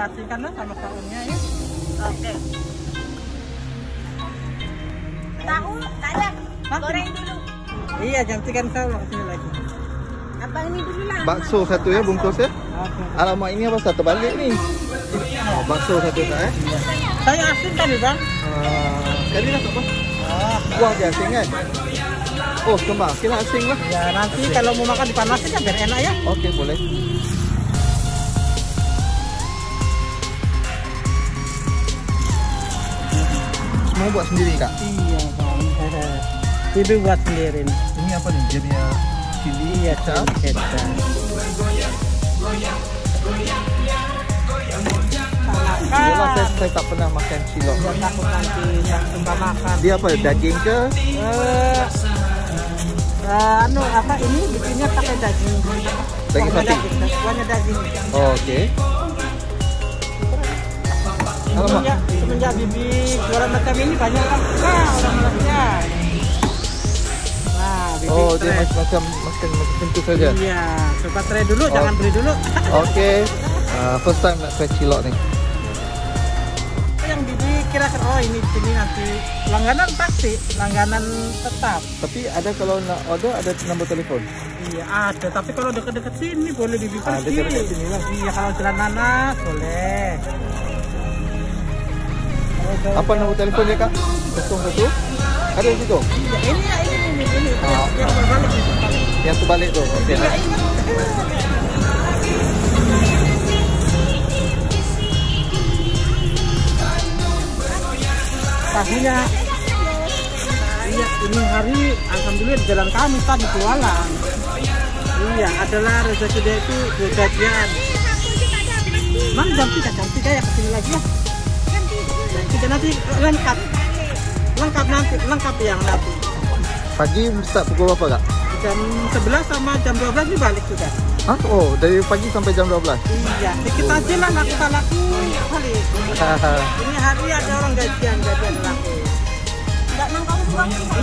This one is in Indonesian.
diasingkan sama sahurnya ya. Oke. Tahu, ada. Goreng dulu. Iya, jam 3 sahur kesini lagi. Abang ini dulu lah. Bakso satu ya bungkus ya. Oke. Alamak ini apa satu balik nih? Oh, bakso satu tak eh? Saya asin tadi bang. Kali lah tak apa? Buah dia asing kan? Oh kembang, kira asing lah. Ya nanti kalau mau makan dipanasin kan biar enak ya. Oke boleh. Semua buat sendiri kak? Iya bang. Ibu buat sendiri nih. Ini apa nih? Dia punya chili, Iya kecap. kecap. Yalah, saya tak pernah makan cilok. Dia takut nanti tak suka makan. Dia apa? Daging ke? Anu apa ini bikinnya pakai daging. Daging sapi? Kuahnya daging. Oh, oke. Alamak. Semenjak bibi jualan macam ini banyak kan orang Malaysia. Nah, bibi Oh, dia try. macam itu saja. Iya, coba try dulu, jangan beli dulu. Oke. First time nak try cilok ni. Yang bibi kira-kira oh ini sini nanti langganan pasti, langganan tetap. Tapi ada kalau nak order ada nombor telefon. Iya ada, tapi kalau dekat-dekat sini boleh bibi pergi. Dekat-dekat sini lah. Iya kalau jalan nanas boleh. Apa nombor telefon dia kak? 01? Ada di situ? Iya, ini ya ini. Yang berbalik di depan. Yang terbalik tu. Okey. Iya, ini. Tahunya. Iya, ini hari alhamdulillah di jalan kami tadi jualan. Iya, adalah rezeki dia itu gajian. Mang jam 3 ya kesini lagi ya. Jam 3 nanti lengkap yang nanti. Pagi start pukul berapa kak? Jam 11 sama jam 12 ini balik sudah. Hah? Oh, dari pagi sampai jam 12? Iya, dikit aja lah laku balik. Ini hari ada orang gajian laku. Enggak nang kamu juga.